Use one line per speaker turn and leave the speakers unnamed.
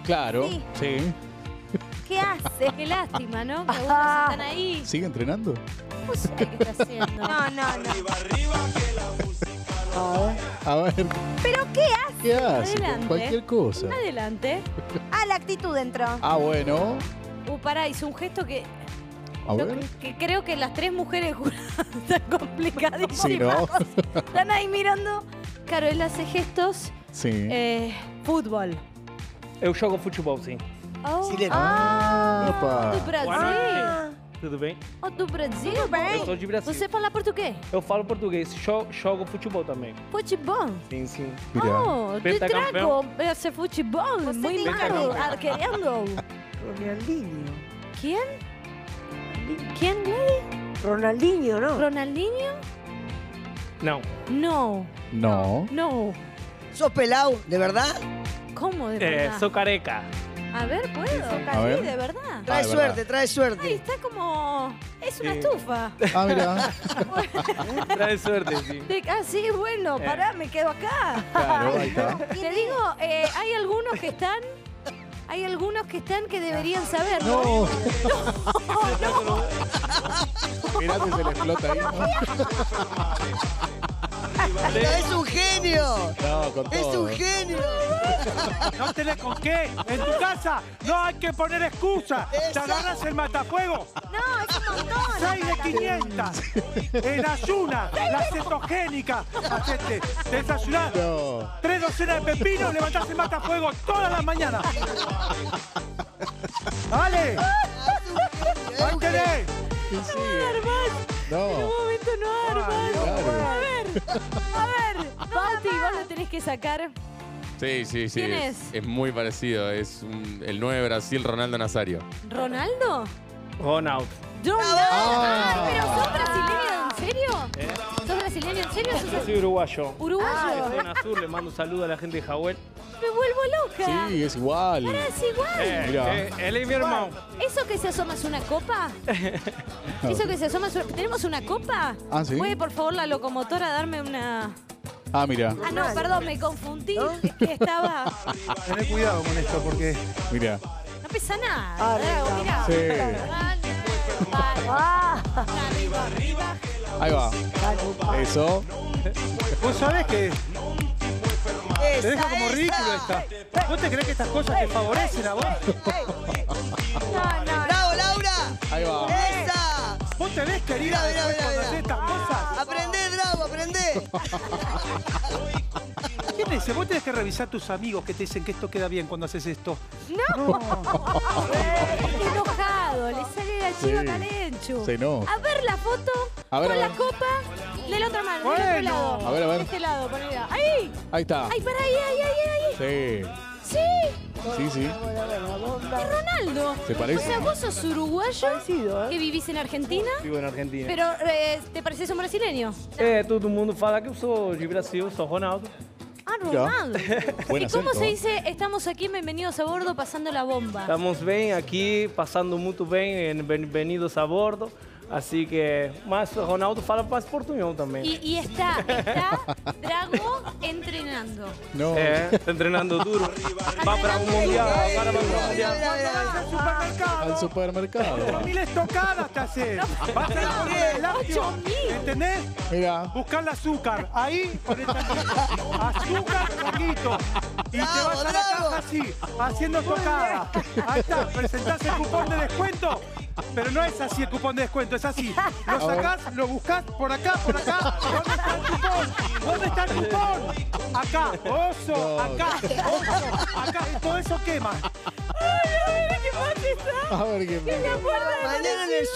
Claro,
Sí.
sí.
¿Qué hace?
Qué lástima, ¿no? Que algunos están ahí.
¿Sigue entrenando?
No sé qué está haciendo.
No, no, no.
A ver,
¿Pero qué hace?
¿qué hace?
Adelante.
Cualquier cosa.
Adelante.
Ah, la actitud entró.
Ah, bueno.
Pará, hizo un gesto que,
A ver.
que creo que las tres mujeres juradas están complicadísimas.
Sí, ¿no?
Están ahí mirando. Claro, él hace gestos.
Sí.
Fútbol.
Eu jogo futebol, sim.
Oh,
Sileno.
Opa.
do Brasil.
Tudo bem?
Oh, do Brasil?
Eu sou de Brasil.
Você fala português?
Eu falo português, jogo futebol também.
Futebol?
Sim, sim.
Mira.
Oh, te
Pentacampeão.
trago ese futebol.
Você
Muy
tem
malo.
cara.
Queriendo.
Ronaldinho.
¿Quién? ¿Quién, Lady?
Ronaldinho, ¿no?
¿Ronaldinho?
Não.
No.
No.
No.
¿Sos pelado, de verdad?
¿Cómo de verdad?
Sou careca.
A ver, ¿puedo?
A ver.
Sí, de verdad.
Trae
de
suerte,
verdad.
trae
Ay,
suerte.
está como... Es una
Sí.
estufa.
Ah, mira.
Trae suerte, sim.
Sí, bueno, pará, me quedo acá.
Claro, ahí está.
Te digo, hay algunos que están... Hay algunos que están que deberían saberlo.
No. Mirá si se le explota ahí.
¡Es un genio!
No, con
¡Es
todo.
un genio!
No tenés con qué. En tu casa no hay que poner excusa. Te
Exacto.
agarras el matafuego.
No, es un montón.
6 de 500. En ayuna, la cetogénica. Hacete, desayunás.
No.
3 docenas de pepinos, levantás el matafuego todas las mañanas. ¡Dale! ¡Ahí tenés!
¿Qué sigue?
En
No.
un momento no arman.
Claro.
A ver, Bauti, vos lo tenés que sacar.
Sí, sí, sí.
¿Quién es?
Es muy parecido. Es el 9 de Brasil, Ronaldo Nazario.
¿Ronaldo?
Ronaldo.
Ay, pero ¿sos brasileño en serio? ¿Sos brasileño en serio?
Eu sou uruguayo.
¿Uruguayo?
Zona Sur, le mando un saludo a la gente de Jahuel.
Me vuelvo loca.
Sí, es igual.
Pará, es igual.
Mirá.
Él es mi hermano.
¿Eso que se asoma es una copa? ¿Eso que se asoma es una... ¿Tenemos una copa?
Ah, ¿sí?
¿Puede, por favor, la locomotora darme una...?
Ah, mira.
Ah, no, perdón, me confundí. Es que estaba...
Tené cuidado con esto porque...
Mira.
No pesa nada. Drago, mirá.
Sí.
Arriba, arriba.
Ahí va. Eso.
Vos sabés que te
Esa,
deja como ridículo esta. ¿Vos te crees que estas cosas te favorecen a vos?
No, no.
¡Bravo, Laura!
Ahí va.
¡Esa!
¿Vos te ves querida
Mira, mira,
después
mira,
cuando
mira.
haces estas cosas?
¡Aprendé, Bravo, aprendé!
¿Quién dice? Vos tenés que revisar tus amigos que te dicen que esto queda bien cuando haces esto.
Está enojado, le sale la chiva
Sí.
calenchu.
Se enoja.
A ver la foto
A ver,
con
a
la
ver.
copa de la otra mano, del otro
Bueno.
lado.
A ver, a ver.
De este lado, ponela. ¡Ahí!
Ahí está.
¡Ay, para ahí, ahí, ahí, ahí!
Sí.
¡Sí!
Sí, sí.
¡Es Ronaldo!
¿Se parece?
O sea, vos sos uruguayo que vivís en Argentina,
Vivo en Argentina.
pero te pareces un brasileño.
Todo mundo fala que eu sou de Brasil, sou Ronaldo.
Ah, Ronaldo.
Buen
¿Y cómo
acento,
se
¿eh?
dice? Estamos aquí, bienvenidos a bordo, pasando la bomba.
Estamos bem aqui, passando muito bem, bem-vindos a bordo. Assim que, mas o Ronaldo fala mais portunhol também.
Y está Drago entrenando.
No.
Está treinando duro. Vai para o Mundial, agora vai para o Mundial.
Mira, mira,
Vas
mira.
al supermercado.
Al supermercado.
1000 estocadas te haces. Vas a ir por el lácteo.
8000.
¿Entendés?
Mira.
Buscar el azúcar. Ahí ponés azúcar poquito. Y te
Bravo,
vas a la
bravo.
caja así, haciendo tocada. Ahí está, presentás el cupón de descuento. Pero no es así el cupón de descuento, es así. Lo sacás, lo buscás por acá, por acá. ¿Dónde está el cupón? ¿Dónde está el cupón? Acá, oso, acá, oso, acá. Todo eso quema.
Ay, a ver qué pasa.
A ver qué.
¿Se acuerdan?
Mañana en el